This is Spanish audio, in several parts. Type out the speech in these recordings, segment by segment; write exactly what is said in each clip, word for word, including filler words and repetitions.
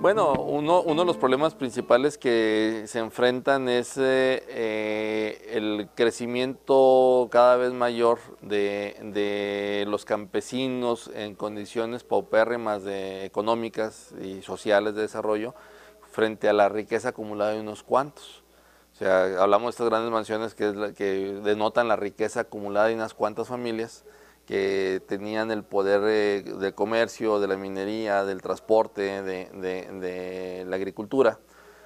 Bueno, uno, uno de los problemas principales que se enfrentan es eh, eh, el crecimiento cada vez mayor de, de los campesinos en condiciones paupérrimas de, económicas y sociales de desarrollo frente a la riqueza acumulada de unos cuantos. O sea, hablamos de estas grandes mansiones que, es la, que denotan la riqueza acumulada de unas cuantas familias que tenían el poder eh, del comercio, de la minería, del transporte, de, de, de la agricultura,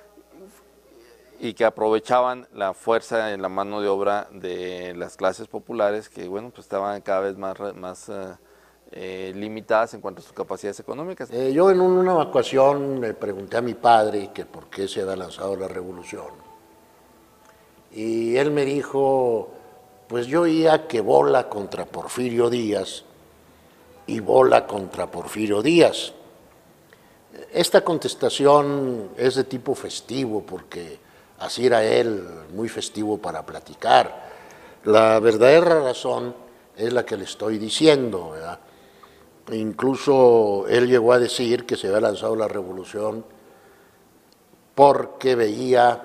y que aprovechaban la fuerza en la mano de obra de las clases populares que, bueno, pues estaban cada vez más, más eh, eh, limitadas en cuanto a sus capacidades económicas. Eh, yo en una ocasión le pregunté a mi padre que por qué se había lanzado la revolución, y él me dijo: pues yo oía que bola contra Porfirio Díaz y bola contra Porfirio Díaz. Esta contestación es de tipo festivo porque así era él, muy festivo para platicar. La verdadera razón es la que le estoy diciendo, ¿verdad? Incluso él llegó a decir que se había lanzado la revolución porque veía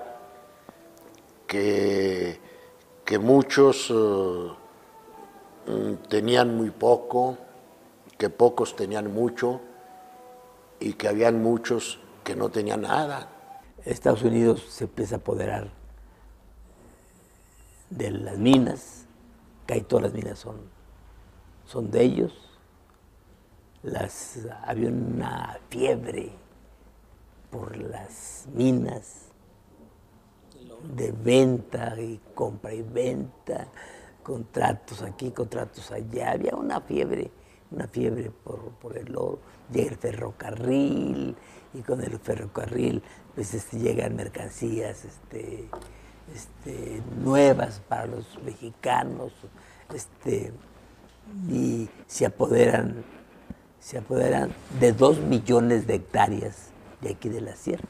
que, que muchos uh, tenían muy poco, que pocos tenían mucho y que habían muchos que no tenían nada. Estados Unidos se empieza a apoderar de las minas, casi todas las minas son, son de ellos. Las, había una fiebre por las minas, de venta y compra y venta, contratos aquí, contratos allá. Había una fiebre, una fiebre por, por el oro. Llega el ferrocarril y con el ferrocarril pues, este, llegan mercancías este, este, nuevas para los mexicanos, este, y se apoderan, se apoderan de dos millones de hectáreas de aquí de la sierra.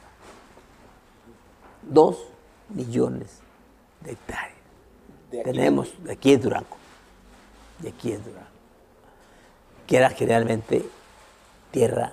Dos millones de hectáreas. De Tenemos, de aquí en Durango, de aquí en Durango, que era generalmente tierra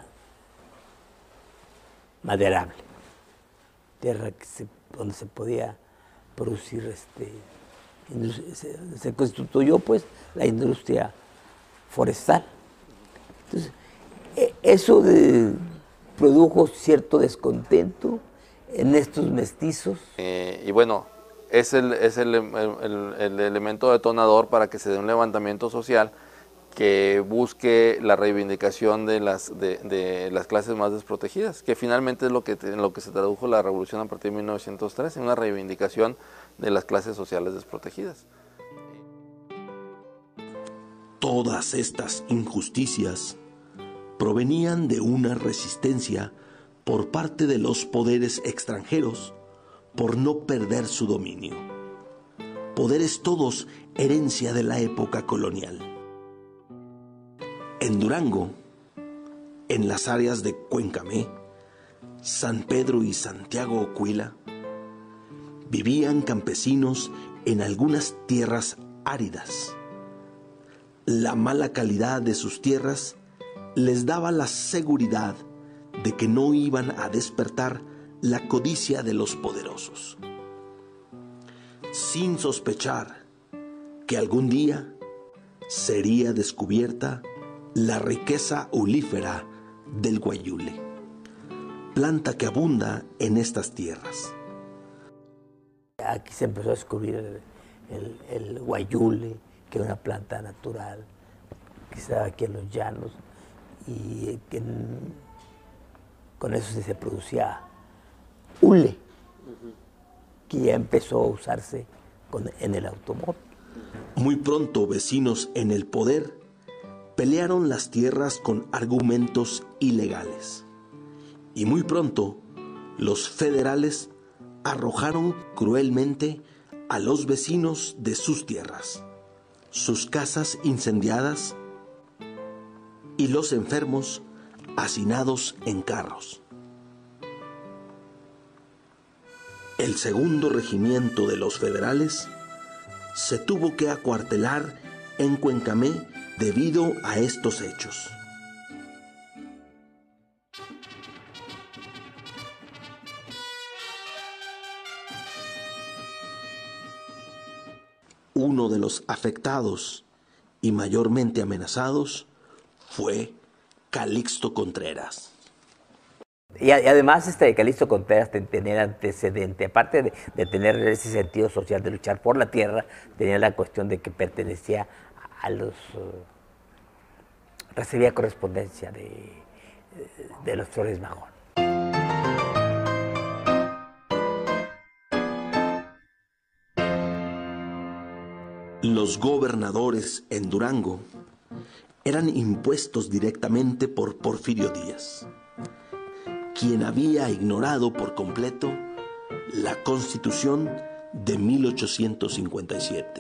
maderable, tierra que se, donde se podía producir, este, se, se constituyó pues la industria forestal. Entonces, eso de, produjo cierto descontento en estos mestizos. Eh, y bueno, es, el, es el, el, el elemento detonador para que se dé un levantamiento social que busque la reivindicación de las, de, de las clases más desprotegidas, que finalmente es lo que, en lo que se tradujo la revolución a partir de mil novecientos tres, en una reivindicación de las clases sociales desprotegidas. Todas estas injusticias provenían de una resistencia por parte de los poderes extranjeros por no perder su dominio. Poderes todos herencia de la época colonial. En Durango, en las áreas de Cuencamé, San Pedro y Santiago Oquila, vivían campesinos en algunas tierras áridas. La mala calidad de sus tierras les daba la seguridad de que no iban a despertar la codicia de los poderosos, sin sospechar que algún día sería descubierta la riqueza olífera del guayule, planta que abunda en estas tierras. Aquí se empezó a descubrir el, el, el guayule, que es una planta natural, que está aquí en los llanos, y que con eso se producía hule, que ya empezó a usarse con, en el automóvil. Muy pronto vecinos en el poder pelearon las tierras con argumentos ilegales. Y muy pronto los federales arrojaron cruelmente a los vecinos de sus tierras, sus casas incendiadas y los enfermos hacinados en carros. El segundo regimiento de los federales se tuvo que acuartelar en Cuencamé debido a estos hechos. Uno de los afectados y mayormente amenazados fue Calixto Contreras. Y, a, y además este Calixto Contreras tenía antecedente, aparte de, de tener ese sentido social de luchar por la tierra, tenía la cuestión de que pertenecía a los... Uh, recibía correspondencia de, de los Flores Magón. Los gobernadores en Durango eran impuestos directamente por Porfirio Díaz, quien había ignorado por completo la Constitución de mil ochocientos cincuenta y siete.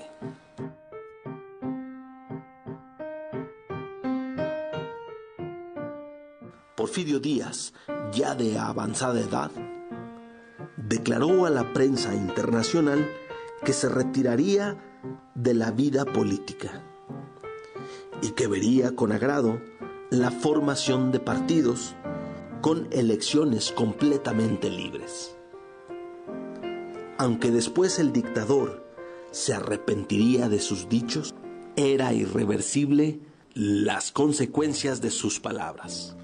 Porfirio Díaz, ya de avanzada edad, declaró a la prensa internacional que se retiraría de la vida política y que vería con agrado la formación de partidos con elecciones completamente libres. Aunque después el dictador se arrepentiría de sus dichos, era irreversible las consecuencias de sus palabras.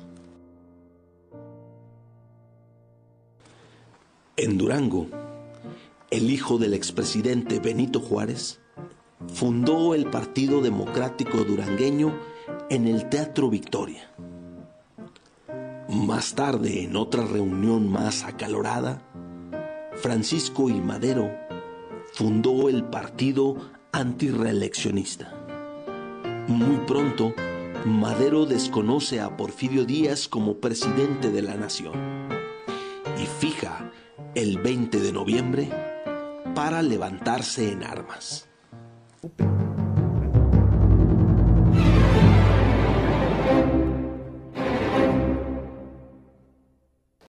En Durango, el hijo del expresidente Benito Juárez fundó el Partido Democrático Durangueño en el Teatro Victoria. Más tarde, en otra reunión más acalorada, Francisco I. Madero fundó el Partido Antirreeleccionista. Muy pronto, Madero desconoce a Porfirio Díaz como presidente de la nación y fija el veinte de noviembre para levantarse en armas.